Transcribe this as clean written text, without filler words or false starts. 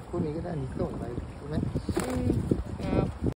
พวกนี้ก็ได้มีส่งไปใช่ไหม